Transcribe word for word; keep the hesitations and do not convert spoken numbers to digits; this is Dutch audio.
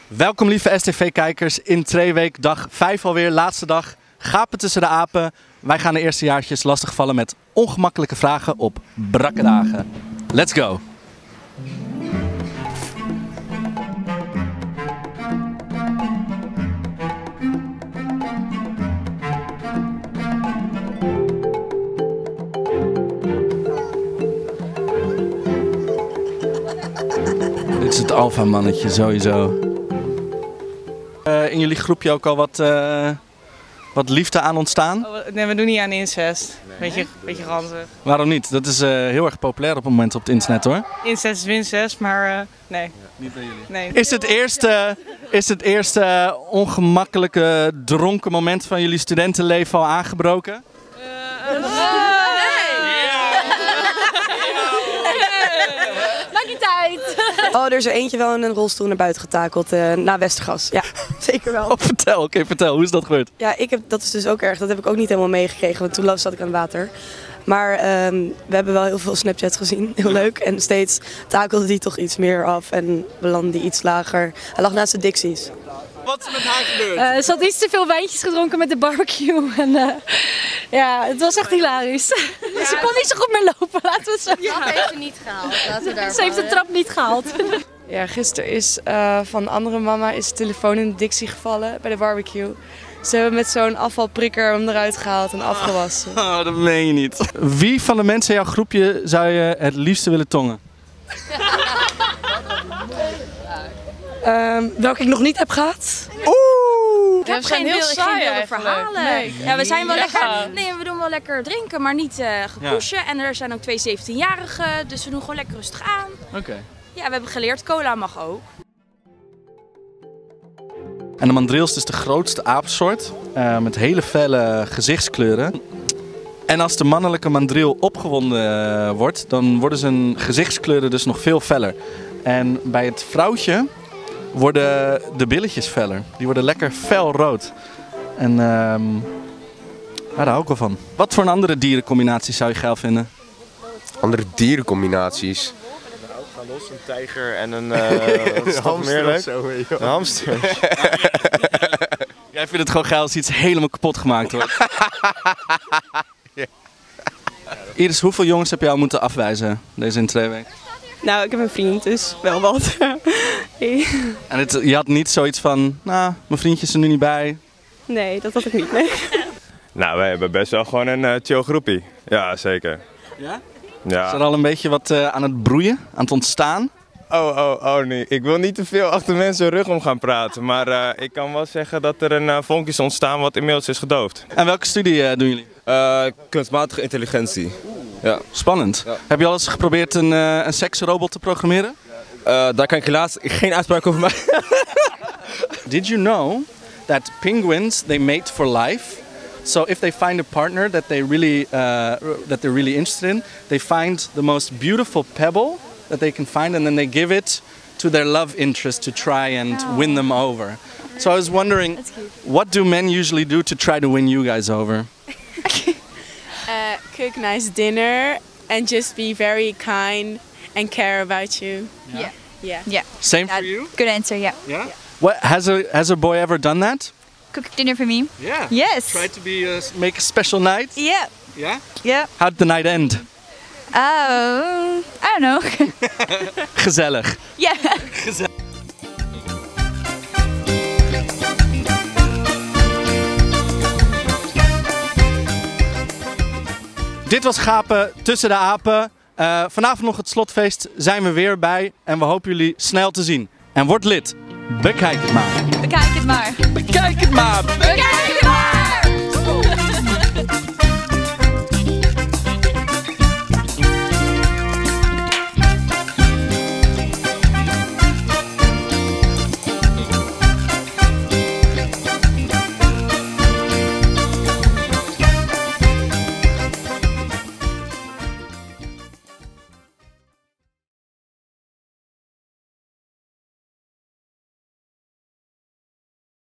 Welkom lieve S T V-kijkers in Treeweek, dag vijf alweer, laatste dag. Gapen tussen de apen. Wij gaan de eerstejaartjes lastigvallen met ongemakkelijke vragen op brakke dagen. Let's go! Dit is het alfa-mannetje, sowieso. Uh, in jullie groepje ook al wat, uh, wat liefde aan ontstaan? Oh, nee, we doen niet aan incest. Nee. Beetje, beetje ranzig. Waarom niet? Dat is uh, heel erg populair op het moment op het internet, hoor. Incest is wincest, maar uh, nee. Ja, niet bij jullie. Nee. Is het eerste, is het eerste ongemakkelijke dronken moment van jullie studentenleven al aangebroken? Uh, uh, Oh, er is er eentje wel in een rolstoel naar buiten getakeld uh, na Westergas. Ja, zeker wel. Oh, vertel, oké, okay, vertel. Hoe is dat gebeurd? Ja, ik heb, dat is dus ook erg. Dat heb ik ook niet helemaal meegekregen, want toen zat ik aan het water. Maar um, we hebben wel heel veel Snapchats gezien. Heel leuk. En steeds takelde die toch iets meer af en belandde die iets lager. Hij lag naast de Dixies. Wat is met haar gebeurd? Uh, ze had iets te veel wijntjes gedronken met de barbecue. En, uh, ja, het was echt hilarisch. Ja. Ze kon niet zo goed meer lopen, laten we het zo zeggen. Dat heeft ze niet gehaald. Laten we daar ze heeft de trap niet gehaald. Ja, gisteren is uh, van een andere mama is de telefoon in de Dixie gevallen bij de barbecue. Ze hebben met zo'n afvalprikker hem eruit gehaald en afgewassen. Oh, dat meen je niet. Wie van de mensen in jouw groepje zou je het liefste willen tongen? Um, welke ik nog niet heb gehad? Oeh! Ik heb ja, geen, heel wilde, saai geen wilde verhalen. Nee. Ja, we zijn wel ja. lekker. Nee, we doen wel lekker drinken, maar niet uh, gepushen. Ja. En er zijn ook twee zeventienjarigen, dus we doen gewoon lekker rustig aan. Oké. Okay. Ja, we hebben geleerd, cola mag ook. En de mandrills is de grootste aapsoort, uh, met hele felle gezichtskleuren. En als de mannelijke mandril opgewonden uh, wordt, dan worden zijn gezichtskleuren dus nog veel feller. En bij het vrouwtje worden de billetjes feller. Die worden lekker felrood. En uh, daar hou ik wel van. Wat voor een andere dierencombinaties zou je geil vinden? Andere dierencombinaties? Ga los, een tijger en een, uh, wat is nog meer leuk? Zo, een hamster. Jij vindt het gewoon geil als iets helemaal kapot gemaakt wordt. Ja. Iris, hoeveel jongens heb je al moeten afwijzen deze in twee weken? Nou, ik heb een vriend, dus wel wat. Hey. En het, je had niet zoiets van, nou, mijn vriendje is er nu niet bij? Nee, dat had ik niet, nee. Nou, wij hebben best wel gewoon een uh, chill groepie. Ja, zeker. Ja? Ja. Is er al een beetje wat uh, aan het broeien, aan het ontstaan? Oh, oh, oh nee. Ik wil niet te veel achter mensen rug om gaan praten. Maar uh, ik kan wel zeggen dat er een uh, vonkje is ontstaan wat inmiddels is gedoofd. En welke studie uh, doen jullie? Uh, kunstmatige intelligentie. Ja. Spannend. Ja. Heb je al eens geprobeerd een, uh, een seksrobot te programmeren? Uh, daar kan ik helaas geen uitspraak over maken. Did you know that penguins, they mate for life? So if they find a partner that they really, uh, that they're really interested in, they find the most beautiful pebble that they can find and then they give it to their love interest to try and oh. win them over. So I was wondering, what do men usually do to try to win you guys over? uh, cook nice dinner and just be very kind and care about you. Yeah. Yeah. Yeah. yeah. Same yeah. for you? Good answer, yeah. Yeah? yeah. What, has a has a boy ever done that? Cook dinner for me? Yeah. Yes. Try to be uh, make a special night? Yeah. Yeah? Yeah. How did the night end? Oh, I don't know. Gezellig. Ja. Yeah. Gezellig. Dit was Gapen tussen de apen. Uh, vanavond nog het slotfeest, zijn we weer bij en we hopen jullie snel te zien. En word lid. Bekijk het maar. Bekijk het maar. Bekijk het maar. Bekijk